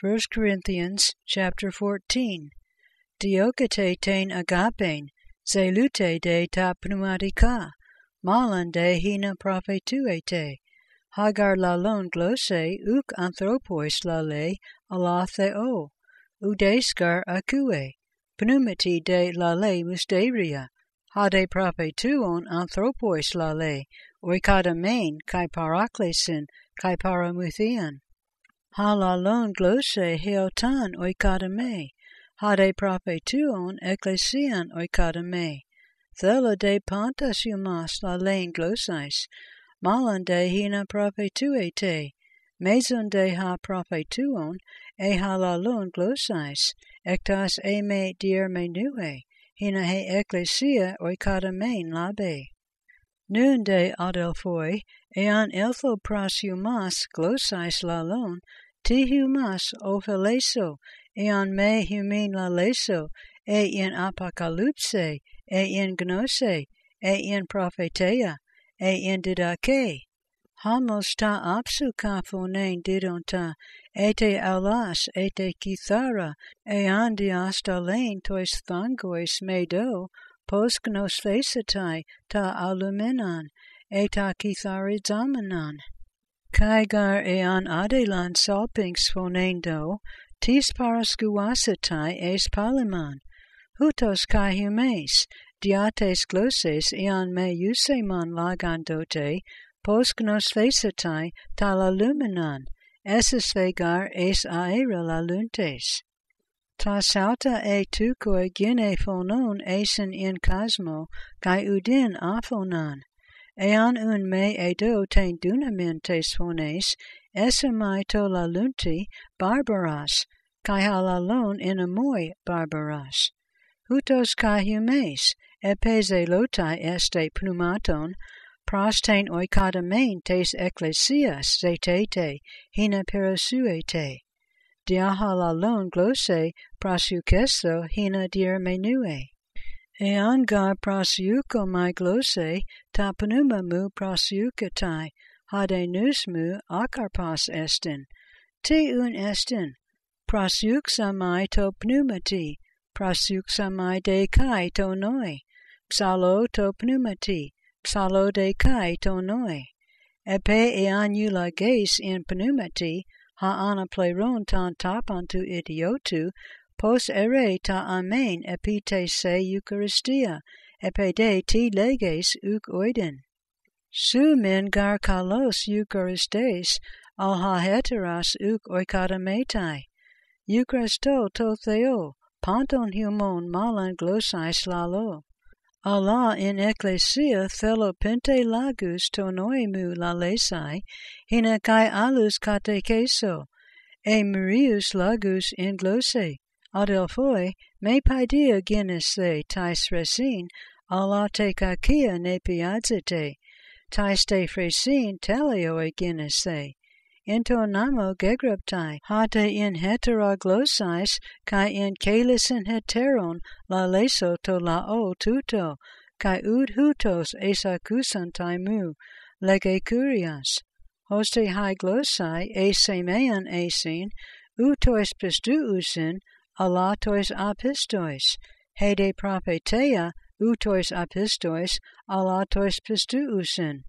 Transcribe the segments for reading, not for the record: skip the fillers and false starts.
1 Corinthians chapter 14. Diokete tein agapein, zelute de ta pneumatica, malan de hina prophetuete, hagar lalon glose uk anthropois lale alatheo, udeskar acue, pneumati de lale musteria, hade prophetuon anthropois lale, oikadamein kai paraklesin kai paramuthian. Halalon glose heotan oikadame, hade prophetuon ecclesian oikadame, thela de pantas humas lalein glosais, malan de hina prophetuete, meson de ha prophetuon, e halalon glosais, ectas e me dier menue, hina he ecclesia oikadamein labe. Nun de adelphoi, ean eltho pras humas glosais lalon, ti humas opheleso, ean me humin laleso, e in apocalypse, e in gnose, e in propheteia, e in didake. Hamos ta apsu kaphonein didonta, ete alas, ete kithara, ean diastalein tois thangois medo, posknos thesatai ta aluminan, eta kitharizamanan. Kaigar ean adelan salpinx phonendo, tis paraskuasatai es paliman, hutos kai humes, diates gloses ean me useman lagandote, posknos thesatai ta laluminan, eses thegar es aera laluntes. Ta sauta e tukoi gine phonon esen in cosmo, kai udin aphonan. Ean un me edo ten dunamin tes phones, esemai to lalunti barbaras, kai halalon in amoi barbaras. Hutos kai humes, epeze lotai este pneumaton, prastein oikadamein tes ecclesias zetete, hina perosuete. Diahalalon glose prasukesto hina dir menue. Ean gar prasiuko my glose ta pneumamu prasiuketai, hade nusmu akarpas estin. Te un estin, prasiuksamai to pneumati, prasiuksamai de kai to noi, psalo to pneumati, psalo de kai to noi. Epe ean eulages in pneumati, ha anapleron tan tapantu idiotu, pos ere ta amen epite se Eucharistia, epede ti leges uk oiden. Su men gar kalos Eucharistes, al ha heteras uk oikadametai. Eucharisto to theo, panton humon malan glosais lalo. Allah in ecclesia thelo pente lagus tonoimu lalesai, hina kai alus katekeso, e murius lagus in glose, adelphoi me paidia genes the tais resin, Allah te kakia ne piadzete, tais te fresin teleo e genes the, into namo gegraptai, hate in hetera glosais, kai in kalisen heteron la leso to lao tuto, kai ud hutos esakusantai mu, lege curias. Hoste hai glosai e semean esin, utois pistuusin, ala tois apistois, hede propheteia, utois apistois, ala tois pistuusin.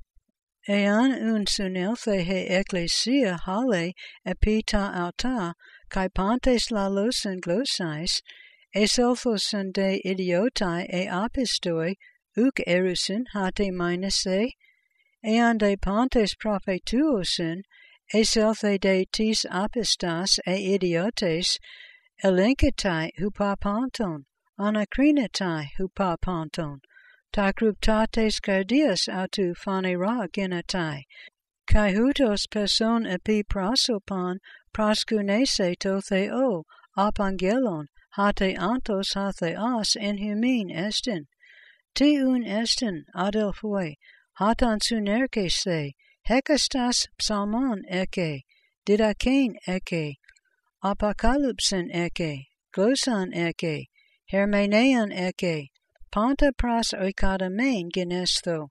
Ean un sunelthe he ecclesia hale epita alta, kai pantes lalosen glosais, eselthosen de idiotai e apistoi, uk erusin hate minese, ean de pantes prophetuosin, eselthe de tis apistas e idiotes, elenketai hupa panton, anakrinatai hupa panton, ta kruptates cardias autu phanera genetai, kai hutos person epi prasopan praskunese to theo, apangelon, hate antos hatheas en humin estin. Ti un estin, adelphoi, hatan sunerkese, hekastas psalmon eke, didakein eke, apocalypsen eke, glosan eke, hermenean eke, panta pras oikadamein genestho,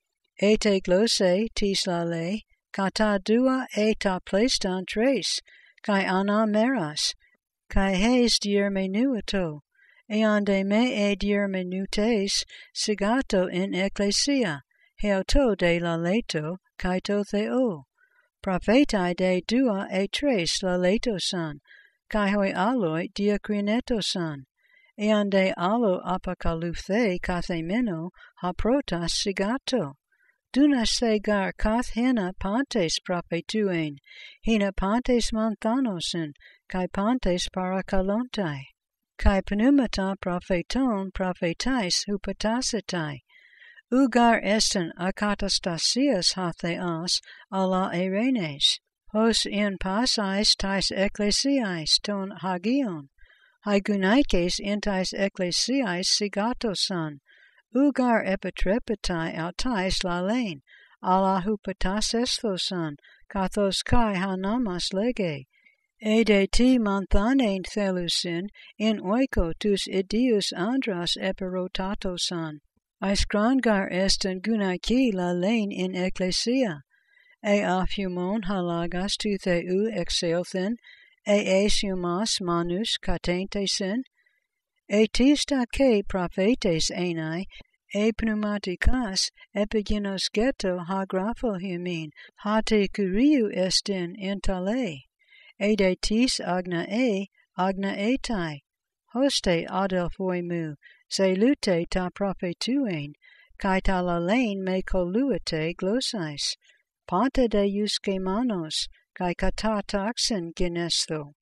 ete glose tis lale, kata dua eta plestan tres, kai anameras, kai hes diermenuato, eonde me diermenutes sigato in ecclesia, heoto de la leto, kai to theo, prophetai de dua e tres la leto san, kai hoi aloi diacrineto san, eonde allo apocalyphe kathemeno ha protas sigato. Dunas se gar kath hina pantes prophetuen, hina pantes manthanosin, kai pantes parakalontai, kai pneumata propheton prophetais hupatasetai, ugar esten akatastasias hatheas ala erenes, hos in pasais tais ecclesiais ton hagion, hagunaikes entais ecclesiais sigatosan, ugar epitrepetai autais lalein, ala hupatas esthosan, kathos kai hanamas lege, ede ti manthanein thelusin, in oiko tus idius andras epirotatosan, aisgrangar esten gunaiki lalein in ecclesia, aphumon halagas tu theu exelthen, esumas manus katentesin, tista ke prophetes enai, pneumatikas epigenos ha grapho humin, ha te kuriu estin intale, de tis agna etai, hoste adelphoi mu, zelute ta prophetuen, kai ta lalein me coluite glossais, panta de iusque manos, kai kata taxen genestho.